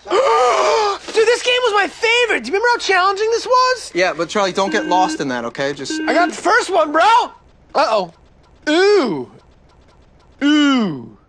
Dude, this game was my favorite. Do you remember how challenging this was? Yeah, but Charlie, don't get lost in that, okay? Just... I got the first one, bro. Uh-oh. Ooh. Ooh.